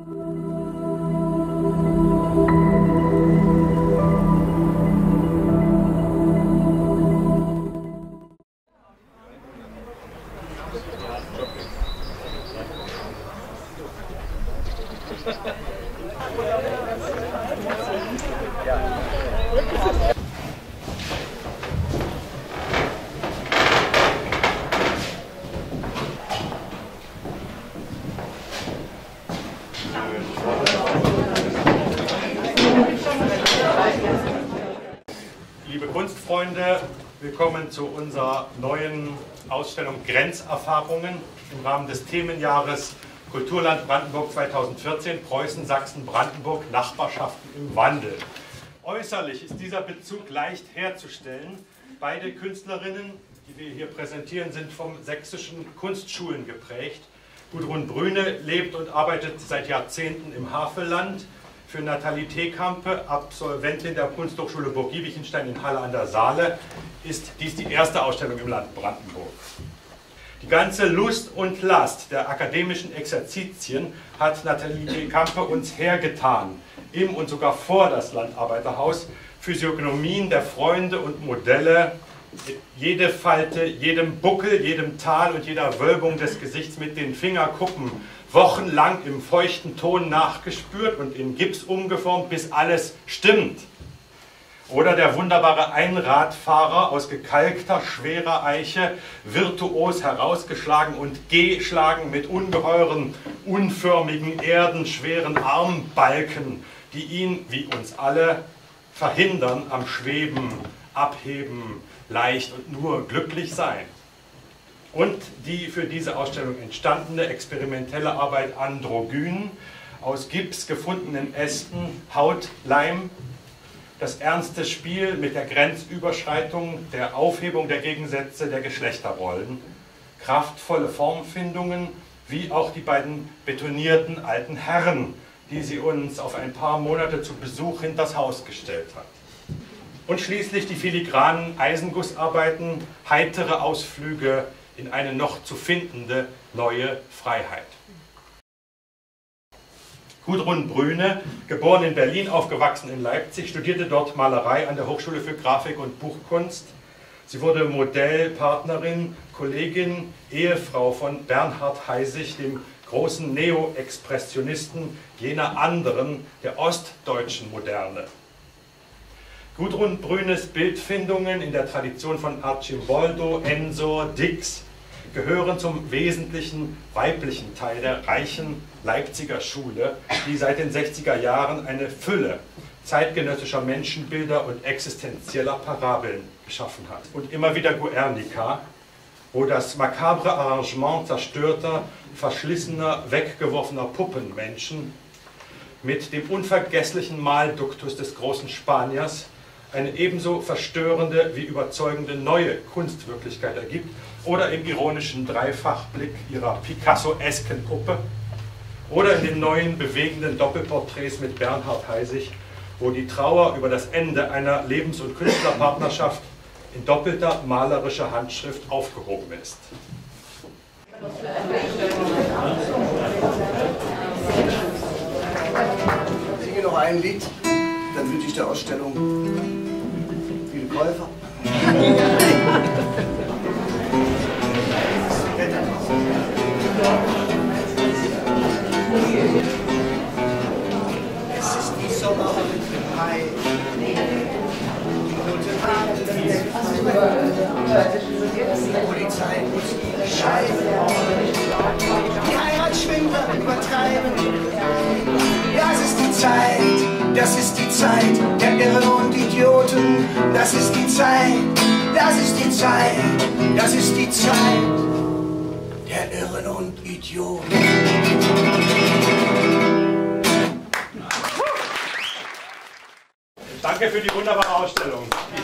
Liebe Kunstfreunde, willkommen zu unserer neuen Ausstellung Grenzerfahrungen im Rahmen des Themenjahres Kulturland Brandenburg 2014, Preußen, Sachsen, Brandenburg, Nachbarschaften im Wandel. Äußerlich ist dieser Bezug leicht herzustellen. Beide Künstlerinnen, die wir hier präsentieren, sind vom sächsischen Kunstschulen geprägt. Gudrun Brüne lebt und arbeitet seit Jahrzehnten im Havelland. Für Nathalie Tekampe, Absolventin der Kunsthochschule Burg Giebichenstein in Halle an der Saale, ist dies die erste Ausstellung im Land Brandenburg. Die ganze Lust und Last der akademischen Exerzitien hat Nathalie Tekampe uns hergetan, im und sogar vor das Landarbeiterhaus, Physiognomien der Freunde und Modelle, jede Falte, jedem Buckel, jedem Tal und jeder Wölbung des Gesichts mit den Fingerkuppen wochenlang im feuchten Ton nachgespürt und in Gips umgeformt, bis alles stimmt. Oder der wunderbare Einradfahrer aus gekalkter, schwerer Eiche, virtuos herausgeschlagen und geschlagen mit ungeheuren, unförmigen, erdenschweren Armbalken, die ihn, wie uns alle, verhindern am Schweben, Abheben, leicht und nur glücklich sein. Und die für diese Ausstellung entstandene experimentelle Arbeit Androgyn, aus Gips gefundenen Ästen, Haut, Leim, das ernste Spiel mit der Grenzüberschreitung, der Aufhebung der Gegensätze der Geschlechterrollen, kraftvolle Formfindungen, wie auch die beiden betonierten alten Herren, die sie uns auf ein paar Monate zu Besuch hinters Haus gestellt hat. Und schließlich die filigranen Eisengussarbeiten, heitere Ausflüge in eine noch zu findende neue Freiheit. Gudrun Brüne, geboren in Berlin, aufgewachsen in Leipzig, studierte dort Malerei an der Hochschule für Grafik und Buchkunst. Sie wurde Modellpartnerin, Kollegin, Ehefrau von Bernhard Heisig, dem großen Neo-Expressionisten, jener anderen, der ostdeutschen Moderne. Gudrun Brünes Bildfindungen in der Tradition von Arcimboldo, Ensor, Dix gehören zum wesentlichen weiblichen Teil der reichen Leipziger Schule, die seit den 60er Jahren eine Fülle zeitgenössischer Menschenbilder und existenzieller Parabeln geschaffen hat. Und immer wieder Guernica, wo das makabre Arrangement zerstörter, verschlissener, weggeworfener Puppenmenschen mit dem unvergesslichen Malduktus des großen Spaniers eine ebenso verstörende wie überzeugende neue Kunstwirklichkeit ergibt, oder im ironischen Dreifachblick ihrer Picasso-esken Puppe, oder in den neuen bewegenden Doppelporträts mit Bernhard Heisig, wo die Trauer über das Ende einer Lebens- und Künstlerpartnerschaft in doppelter malerischer Handschrift aufgehoben ist. Ich singe noch ein Lied, dann wünsche ich der Ausstellung viele Käufer. Es ist die Sommerhai. Die Polizei muss ihre Scheibe. Die Heiratsschwindler übertreiben. Das ist die Zeit, das ist die Zeit der Irren und Idioten. Das ist die Zeit, das ist die Zeit, das ist die Zeit der Irren und Idioten. Danke für die wunderbare Ausstellung.